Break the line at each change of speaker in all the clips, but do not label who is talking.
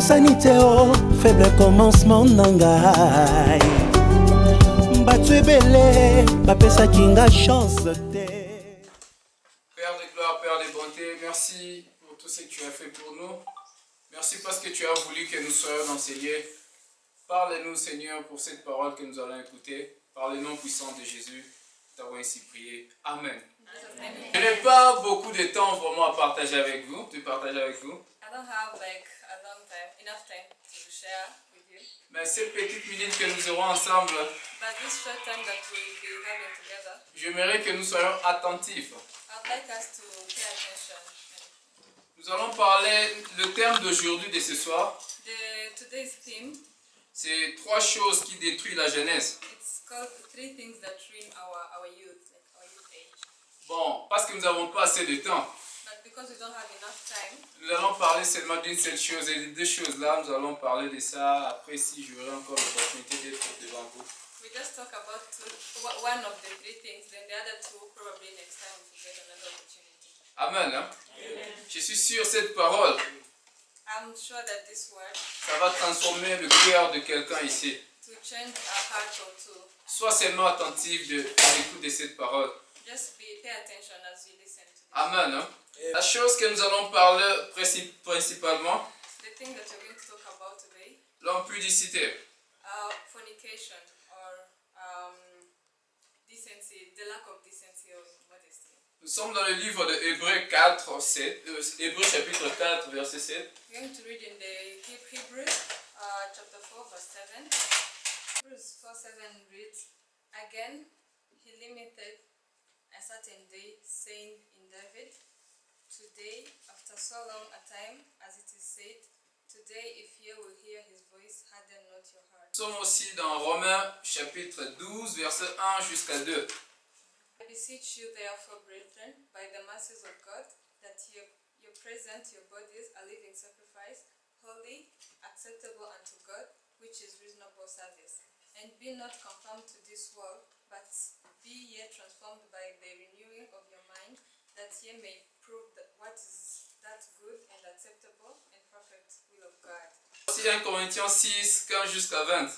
sanité au faible commencement nangai. Batue belé, bapesa kinga chance te.
Père de gloire, Père de bonté, merci pour tout ce que tu as fait pour nous. Merci parce que tu as voulu que nous soyons enseignés. Parle-nous, Seigneur, pour cette parole que nous allons écouter. Par le nom puissant de Jésus, nous t'avons ainsi prié. Amen. Je n'ai pas beaucoup de temps vraiment à partager avec vous, de partager avec vous.
I don't have like a long time, enough time to share with you.
Mais ces petites minutes que nous aurons ensemble,
But this short time that we'll be having together,
j'aimerais que nous soyons attentifs.
I'd like us to pay attention.
Nous allons parler, le thème d'aujourd'hui, de ce soir,
Today's theme,
c'est 3 choses qui détruisent la jeunesse.
it's called 3 things that ruin our youth, like our youth age.
Bon, parce que nous n'avons pas assez de temps,
But because we don't have enough time,
nous allons parler seulement d'une seule chose, et les 2 choses là, nous allons parler de ça après si j'aurai encore l'opportunité d'être devant vous.
we just talk about one of the 3 things, then the other 2 probably next time we get another opportunity.
Amen. Hein? Amen. Je suis sûr cette parole,
I'm sure that this word
ça va transformer le cœur de quelqu'un ici.
to change a heart or two.
Sois seulement attentif à l'écoute de cette parole.
Just pay attention as you listen to this.
Amen. Hein? La chose que nous allons parler principalement,
The thing that we're going to talk about today,
l'impudicité.
fornication or decency, the lack of decency or modesty.
Nous sommes dans le livre de Hébreux 4, 7, Hébreux chapitre 4, verset 7.
We're going to read in the Hebrews chapter 4 verse 7. Hebrews 4:7 reads, "Again he limited a certain day, saying in David, Today, after so long a time, as it is said, Today if ye will hear his voice, harden not your heart."
Nous sommes aussi dans Romains chapitre 12, verset 1 jusqu'à 2.
I beseech you therefore, brethren, by the mercies of God, that you present your bodies a living sacrifice, holy, acceptable unto God, which is reasonable service. And be not conformed to this world, but be ye transformed by the renewing of your mind, that ye may prove what is that good and acceptable and perfect will of God.
Aussi 1 Corinthiens 6, 15 jusqu'à 20.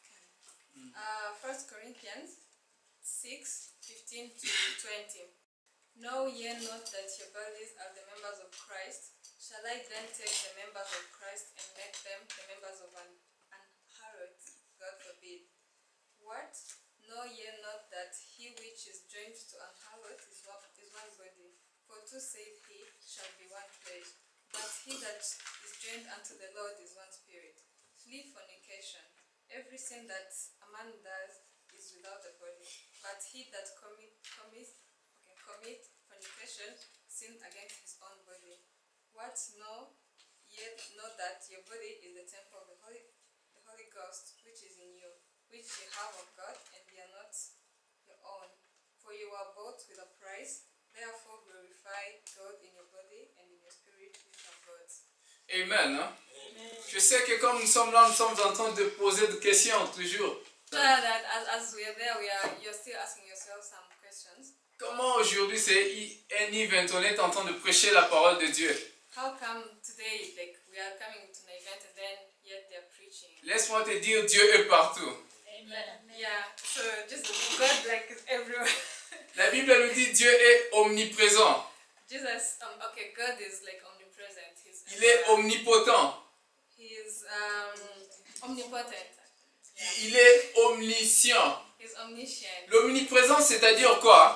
1 Corinthians 6:15 to 20. Know ye not that your bodies are the members of Christ? Shall I then take the members of Christ and make them the members of an harlot? God forbid. What? Know ye not that he which is joined to an harlot is one body? For two saith he, shall be one flesh. But he that is joined unto the Lord is one spirit. Flee fornication. Every sin that a man does is without the body. But he that commit fornication sin against his own body. What? Know ye not that your body is the temple of the Holy Ghost, which is in you, which ye have of God, and ye are not your own. For you are bought with a price. Therefore glorify God in your body and in your spirit, which are God's.
Amen. Hein? Amen. Je sais que comme nous sommes là, nous sommes en train de poser des questions toujours.
Sure that as we are there, you're still asking yourself some questions.
Comment aujourd'hui c'est un event, on est en train de prêcher la parole de Dieu?
How come today, like, we are coming to an event and then yet they're preaching?
Laisse-moi te dire, Dieu est partout.
Amen. Yeah, so just God, like, is everywhere.
La Bible nous dit Dieu est omniprésent.
Jesus, okay, God is like omnipresent.
Il est omnipotent.
He is omnipotent.
Il est omniscient.
He's omniscient.
L'omniprésence, c'est-à-dire quoi?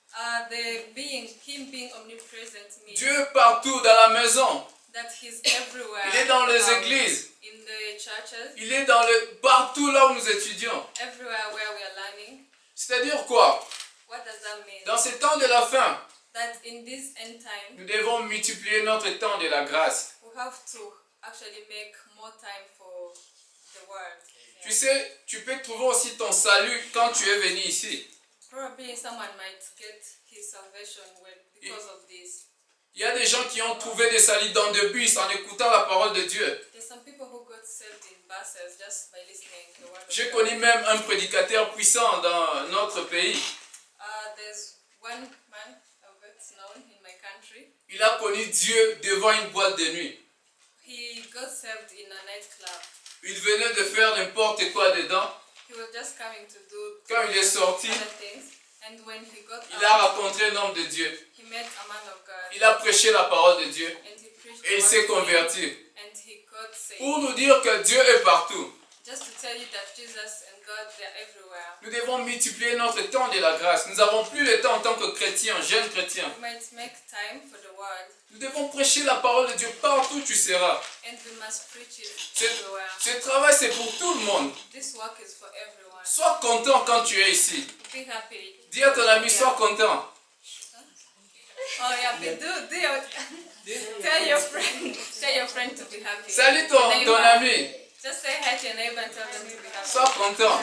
Him being omnipresent means
Dieu est partout dans la maison.
that he's everywhere.
Il est dans les églises.
In the churches.
Il est partout là où nous étudions.
Everywhere where we are learning.
C'est-à-dire quoi?
What does that mean?
Dans ce temps de la fin,
That in this end time,
nous devons multiplier notre temps de la grâce.
we have to actually make more time for the word.
Tu sais, tu peux trouver aussi ton salut quand tu es venu ici.
Probably someone might get his salvation because of this.
Il y a des gens qui ont trouvé des saluts dans des bus en écoutant la parole de Dieu.
There's some people who got saved in buses just by listening to the word of
J'ai
God.
connu même un prédicateur puissant dans notre pays.
There's one man that's known in my country.
Il a connu Dieu devant une boîte de nuit.
He he got saved in a nightclub.
Il venait de faire n'importe quoi dedans.
He was just coming to do
Quand il est sorti,
other things. And when he got
il a
out,
rencontré un homme de Dieu.
he met a man of God.
Il a prêché la parole de Dieu
And he preached
et il
the
s'est
word to him,
converti.
and he got saved.
Pour nous dire que Dieu est partout.
Just to tell you that Jesus and God, they're everywhere.
Nous devons multiplier notre temps de la grâce. Nous n'avons plus le temps en tant que chrétiens, jeunes chrétiens.
We might make time for the word,
Nous devons prêcher la parole de Dieu partout où tu seras.
and we must preach it
Ce,
everywhere.
ce travail, c'est pour tout le monde.
This work is for everyone.
Sois content quand tu es ici.
Be happy.
Dis à ton ami, sois content.
Oh yeah, but do your, tell your friend to be happy.
Salut
Your
ton
neighbor.
ami.
Just say hi to your neighbor and tell them to be happy.
Sois content.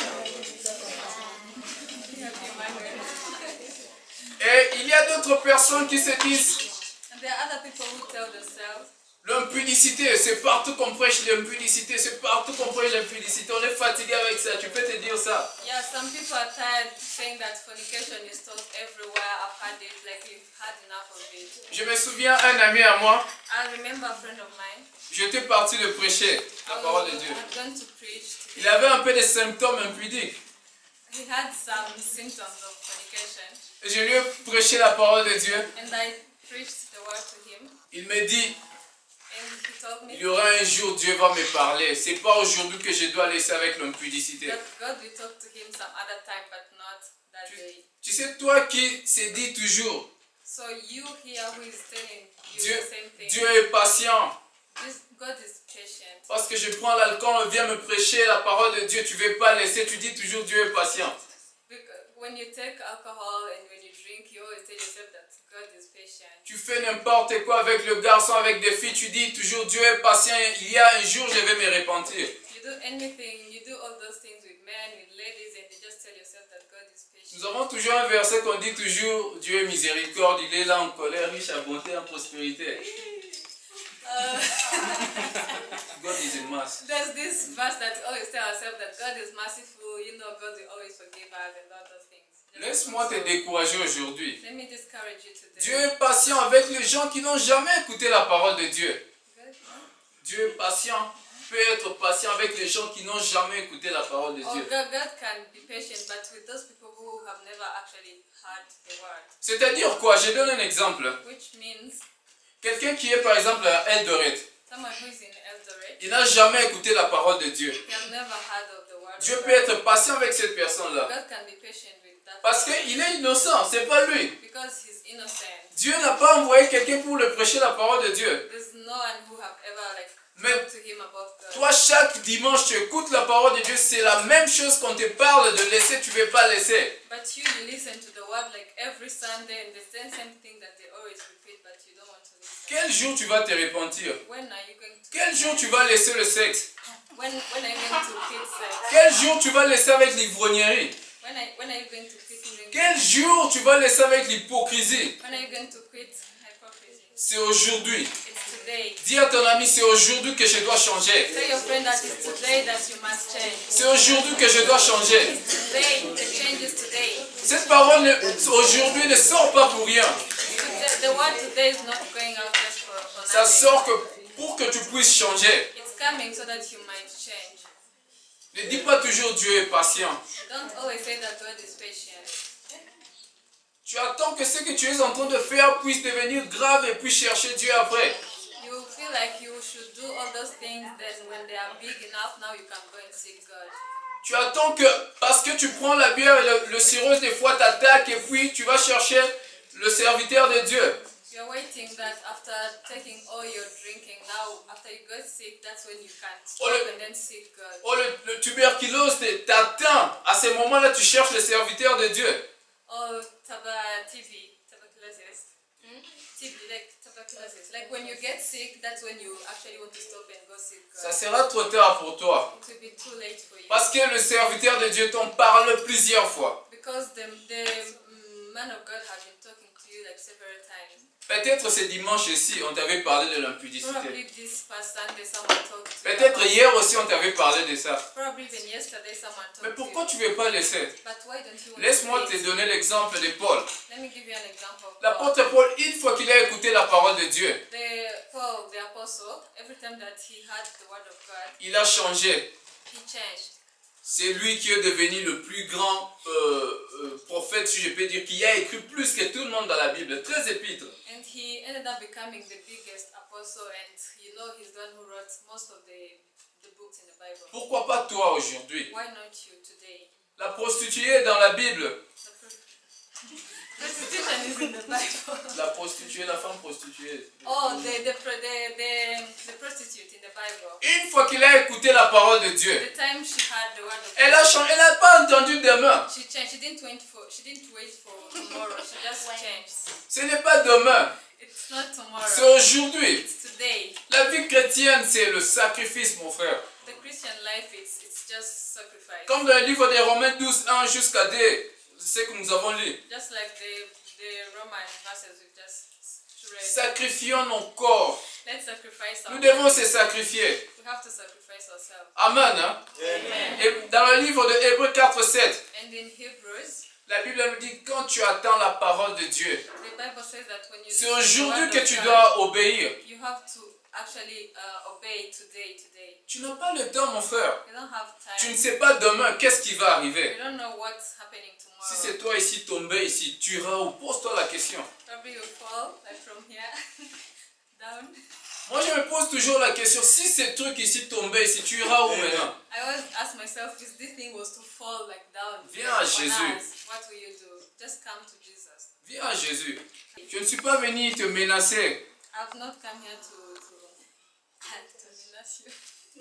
Be happy, Emmanuel.
Et il y a d'autres personnes qui se disent,
And there are other people who tell themselves,
l'impudicité, c'est partout qu'on prêche l'impudicité, c'est partout qu'on prêche l'impudicité. On est fatigué avec ça, tu peux te dire ça.
yeah, some people are tired saying that fornication is taught everywhere. I've had it, like we've had enough of it.
Je me souviens, un ami à moi,
I remember a friend of mine.
j'étais parti de prêcher la parole de Dieu.
I've gone to preach.
Il avait un peu des symptômes impudiques.
He had some symptoms of fornication,
Et je lui ai prêché la parole de Dieu.
and I preached the word to him.
Il me dit,
And he told me
il y aura un jour, Dieu va me parler. C'est pas aujourd'hui que je dois laisser avec l'impudicité.
that God will talk to him some other time, but not that day.
Tu sais, toi qui se dis toujours,
So you here who is telling you
Dieu,
the same thing.
Dieu est patient.
God is patient.
Parce que je prends l'alcool, on vient me prêcher la parole de Dieu. Tu ne veux pas laisser, tu dis toujours Dieu est patient.
Because when you take alcohol and when you drink, you always tell yourself that God is patient.
Tu fais n'importe quoi avec le garçon, avec des filles, tu dis toujours Dieu est patient. Il y a un jour, je vais me repentir.
You do anything, you do all those things with men, with ladies, and you just tell yourself that God is patient.
Nous avons toujours un verset qu'on dit toujours Dieu est miséricorde, il est là en colère, riche à bonté, en prospérité. God is in mass.
There's this verse that we always tell ourselves that God is merciful, you know, God will always forgive us and all those things.
Laisse-moi te décourager aujourd'hui.
Let me discourage you today.
Dieu est patient avec les gens qui n'ont jamais écouté la parole de Dieu.
Good, huh?
Dieu est patient, peut être patient avec les gens qui n'ont jamais écouté la parole de
Oh,
Dieu.
God can be patient, but with those people who have never actually heard the word,
C'est-à-dire quoi? Je donne un exemple.
which means
Quelqu'un qui est par exemple à Eldoret,
someone who is in Eldoret,
il n'a jamais écouté la parole de Dieu.
they have never heard of the word.
Dieu
of
peut
God.
être patient avec cette personne-là.
God can be patient with that
Parce
person
qu'il est innocent, c'est pas lui.
because he's innocent.
Dieu n'a pas envoyé quelqu'un pour le prêcher la parole de Dieu.
There's no one who have ever like
Mais
talked to him about God.
toi, chaque dimanche, tu écoutes la parole de Dieu, c'est la même chose qu'on te parle de laisser, tu ne veux pas laisser.
But you listen to the word like every Sunday and the same thing that they always repeat, but you don't want to listen.
Quel jour tu vas te repentir?
When are you going to?
Quel jour tu vas laisser le sexe?
When are you going to quit sex?
Quel jour tu vas laisser avec l'ivrognerie?
When are you going to quit drinking?
Quel jour tu vas laisser avec l'hypocrisie?
When are you going to quit hypocrisy?
C'est aujourd'hui.
It's today.
Dis à ton ami, c'est aujourd'hui que je dois changer.
Tell your friend that it's today that you must change.
C'est aujourd'hui que je dois changer.
Today, the change is today.
Cette parole aujourd'hui ne sort pas pour rien.
The word today is not going out just for
Ça
nothing.
sort pour que tu puisses changer.
It's coming so that you might change.
Ne dis pas toujours Dieu est patient.
Don't always say that God is patient.
Tu attends que ce que tu es en train de faire puisse devenir grave et puis chercher Dieu après.
You feel like you should do all those things, then when they are big enough, now you can go and seek God.
Tu attends que parce que tu prends la bière et le cirrhose des fois t'attaque et puis tu vas chercher le serviteur de Dieu.
You're waiting that after taking all your drinking, now after you get sick, that's when you can stop and then seek God.
Oh, le tuberculose t'atteint. À ce moment-là, tu cherches le serviteur de Dieu.
Oh, tuberculosis. TB, like tuberculosis. Like when you get sick, that's when you actually want to stop and go seek God.
Ça sera trop tard pour toi.
It will be too late for you.
Parce que le serviteur de Dieu t'en parle plusieurs fois.
Because the man of God has been talking to you like several times.
Peut-être ce dimanche ici, on t'avait parlé de l'impudicité.
Probably this past Sunday someone talked to you
Peut-être
about
hier aussi, on t'avait parlé de ça.
Probably even yesterday someone talked
Mais
to
pourquoi
you.
tu ne veux pas laisser?
But why don't you want
Laisse-moi
to
te
do it?
donner l'exemple de Paul.
Let me give you an example of Paul.
L'apôtre Paul, une fois qu'il a écouté la parole de Dieu,
Paul, the apostle, every time that he had the word of God,
il a changé.
he changed.
C'est lui qui est devenu le plus grand prophète, si je peux dire, qui a écrit plus que tout le monde dans la Bible, 13 épîtres.
And he ended up becoming the biggest apostle, and you know he's the one who wrote most of the books in the Bible.
Pourquoi pas toi aujourd'hui?
Why not you today?
La prostituée dans la Bible.
Prostitution is in the Bible.
La prostituée, la femme prostituée.
Oh, the prostitute in the Bible.
Une fois qu'il a écouté la parole de Dieu,
The time she had the word of
elle a changé, elle n'a pas entendu demain.
she changed. She didn't wait for tomorrow. She just changed.
Ce n'est pas demain,
It's not tomorrow.
c'est aujourd'hui.
It's today.
La vie chrétienne, c'est le sacrifice, mon frère.
The Christian life, it's just sacrifice.
Comme dans le livre des Romains 12, 1 jusqu'à 2, c'est ce que nous avons lu.
Just like the Roman verses we just read.
Sacrifions nos corps.
Let's sacrifice
Nous
ourselves.
devons se sacrifier.
We have to sacrifice ourselves.
Amen. Hein?
Amen.
Et dans le livre de Hébreux 4, 7,
And in Hebrews,
la Bible nous dit quand tu attends la parole de Dieu,
the Bible says that when you
c'est
listen to the
aujourd'hui
word
que
of
tu
God,
dois obéir.
you have to actually obey today.
Tu n'as pas le temps, mon frère.
You don't have
Tu
time.
ne sais pas demain qu'est-ce qui va arriver.
You don't know what's happening tomorrow.
Si c'est toi ici tombé ici, tu iras où? Pose-toi la question.
Probably you'll fall like from here down.
Moi, je me pose toujours la question, si ce truc ici tombé ici, tu iras où maintenant?
I always ask myself, if this thing was to fall like down
Viens à
on
Jésus.
us, what will you do? Just come to Jesus.
Viens à Jésus. Je ne suis pas venu te menacer.
I've not come here to menace you.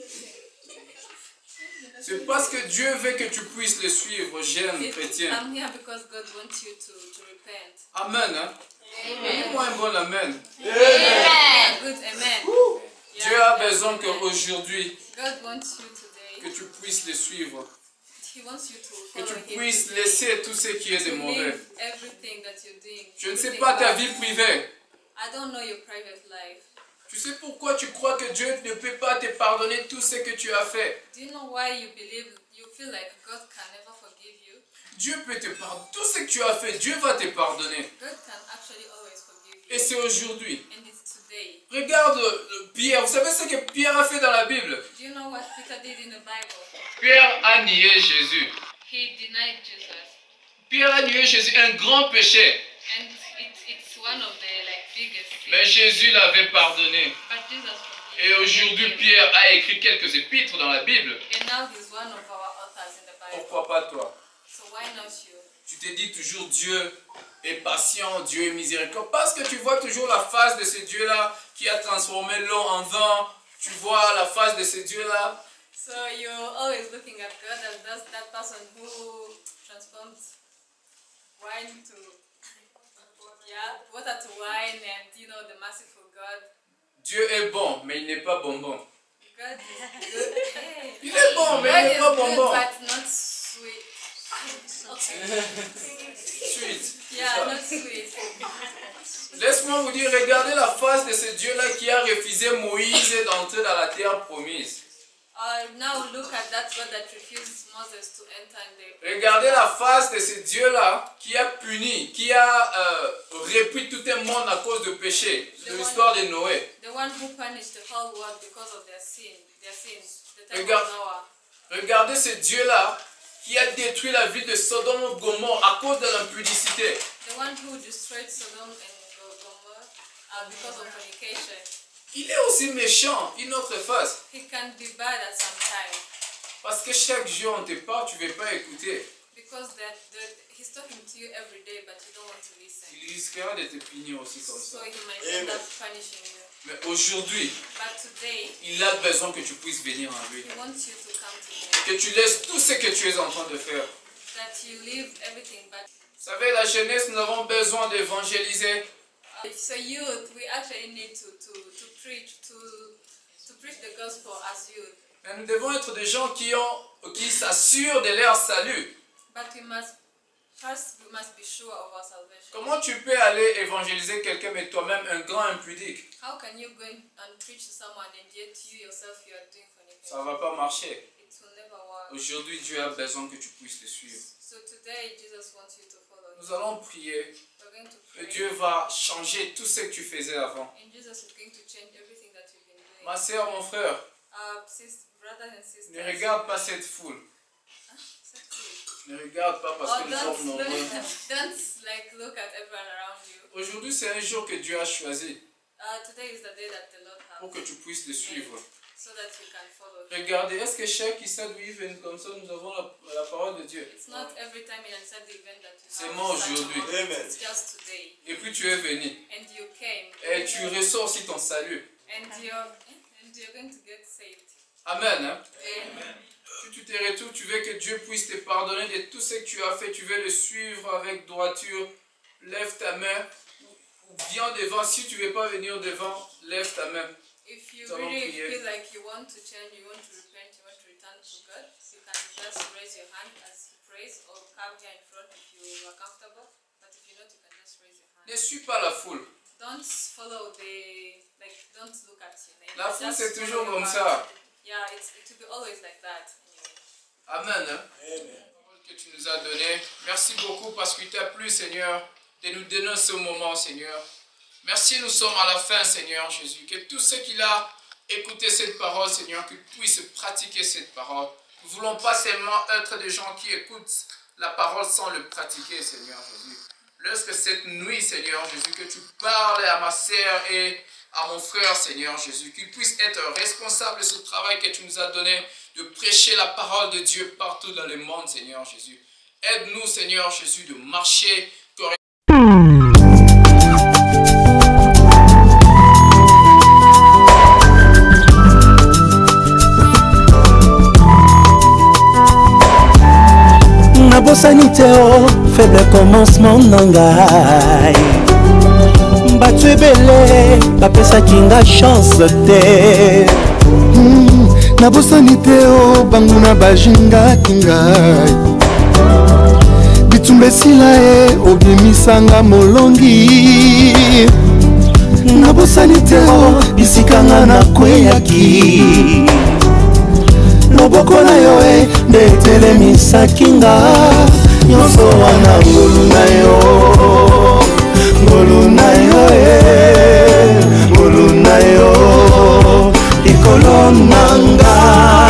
C'est parce que Dieu veut que tu puisses le suivre, jeune chrétien.
I'm here because God wants you to repent.
Amen. Hein?
Amen.
Dis-moi un bon amen.
Amen. Good amen.
Dieu
Yeah,
a
yeah,
besoin
amen.
qu'aujourd'hui,
God wants you
que
today.
tu puisses le suivre.
He wants you to
Que
follow
tu
Him
puisses
today.
laisser tout ce qui est de
To
mauvais.
leave everything that you're doing.
Je ne sais
everything
pas ta
bad.
vie privée.
I don't know your private life.
Tu sais pourquoi tu crois que Dieu ne peut pas te pardonner tout ce que tu as fait?
Do you know why you feel like God can never forgive you?
Dieu peut te pardonner. Tout ce que tu as fait, Dieu va te pardonner.
God can actually always forgive
Et
you.
c'est aujourd'hui.
And it's today.
Regarde Pierre. Vous savez ce que Pierre a fait dans la Bible?
Do you know what Peter did in the Bible?
Pierre a nié Jésus.
He denied Jesus.
Pierre a nié Jésus, un grand péché.
And it's one of the biggest sins.
Mais Jésus l'avait pardonné.
But Jesus forgave
Et aujourd'hui,
him.
Pierre a écrit quelques épîtres dans la Bible.
And now he's one of our authors in the Bible.
Pourquoi pas toi?
So why not you?
Tu te dis toujours Dieu est patient, Dieu est miséricordieux. Parce que tu vois toujours la face de ce Dieu-là qui a transformé l'eau en vin. Tu vois la face de ce Dieu-là.
So you're always looking at God as that person who transformed wine to water to wine, and the merciful God.
Dieu est bon, mais il n'est pas bonbon.
God is good. Hey.
Il est bon, mais
God
il n'est
is
pas
good,
bonbon.
but not sweet.
Suite.
Yeah, not sweet.
Laisse-moi vous dire, regardez la face de ce Dieu-là qui a refusé Moïse d'entrer dans la terre promise.
Now look at that God that refused Moses to enter in the.
Regardez la face de ce Dieu-là qui a puni, qui a repris tout un monde à cause du péché, de l'histoire de Noé.
The one who punished the whole world because of their sins. The time
Regarde.
of Noah.
Regardez ce Dieu-là qui a détruit la ville de Sodome et Gomorrhe à cause de l'impudicité.
The one who destroyed Sodom and Gomorrah because of fornication.
Il est aussi méchant, une autre face.
He can be bad at some time
Parce que chaque jour on te parle, tu ne veux pas écouter.
because he's talking to you every day, but you don't want to listen.
Il risquera de te punir aussi comme
So
ça.
he might end up punishing you.
Mais aujourd'hui,
But today,
il a besoin que tu puisses venir à lui.
he wants you to come to him.
Que tu laisses tout ce que tu es en train de faire.
That you leave everything back.
Vous savez, la jeunesse, nous avons besoin d'évangéliser.
So youth, we actually need to preach the gospel as youth.
Mais nous devons être des gens qui s'assurent de leur salut.
But we must First, we must be sure of our salvation.
Comment tu peux aller évangéliser quelqu'un mais toi-même un grand impudique?
How can you go and preach to someone and yet you yourself you are doing fornication?
Ça ne va pas marcher.
It will never work.
Aujourd'hui, Dieu a besoin que tu puisses le suivre.
So today, Jesus wants you to follow him.
Nous allons prier
We're going to
que
pray.
Dieu va changer tout ce que tu faisais avant.
And Jesus is going to change everything that you've been doing.
Ma soeur, mon frère,
Brothers and sisters.
ne regarde pas cette foule. Ne regarde pas parce que nous sommes nombreux.
Don't like look at everyone around you.
Aujourd'hui, c'est un jour que Dieu a choisi
Today is the day that the Lord has
pour que tu puisses le suivre.
so that you can follow him.
Regardez, est-ce que chaque Issa Louis comme ça, nous avons la parole de Dieu?
It's not every time in inside the event that you
C'est
have
moi
such a
aujourd'hui.
moment.
Amen.
It's just today.
Et puis tu es venu.
And you came.
Et tu reçois aussi ton salut.
And you're going to get saved.
Amen. Hein?
Amen.
Tu te retournes, tu veux que Dieu puisse te pardonner de tout ce que tu as fait. Tu veux le suivre avec droiture. Lève ta main. Ou viens devant. Si tu ne veux pas venir devant, lève ta main.
If you
Nous allons
really
prier.
feel like you want to change, you want to repent, you want to return to God, you can just raise your hand as he prays or come here in front if you are comfortable. But if you're not, you can just raise your hand.
Ne suis pas la foule.
Don't follow don't look at your neighbor.
La foule,
Just
c'est toujours
follow
comme
your
ça.
heart. Yeah, it will be always like that. Anyway.
Amen. Hein?
Amen.
Que tu nous as donné. Merci beaucoup parce qu'il t'a plu, Seigneur, de nous donner ce moment, Seigneur. Merci, nous sommes à la fin, Seigneur Jésus. Que tout ce qu'il a écouté cette parole, Seigneur, qu'il puisse pratiquer cette parole. Nous ne voulons pas seulement être des gens qui écoutent la parole sans le pratiquer, Seigneur Jésus. Lorsque cette nuit, Seigneur Jésus, que tu parles à ma sœur et à mon frère, Seigneur Jésus, qu'ils puissent être responsables de ce travail que tu nous as donné, de prêcher la parole de Dieu partout dans le monde, Seigneur Jésus. Aide-nous, Seigneur Jésus, de marcher correctement.
Nabosani te o faible commencement nangai bato ebele bapesaki nga chance te
nabosani te o banguna bajingaki ngai bitumba esila e obimisanga molongi nabosani te o bisika nga nakweyaki loboko na yo e nde etelemisaki nga nyonso wana ngolu na yo ngolu na yo likolo na nga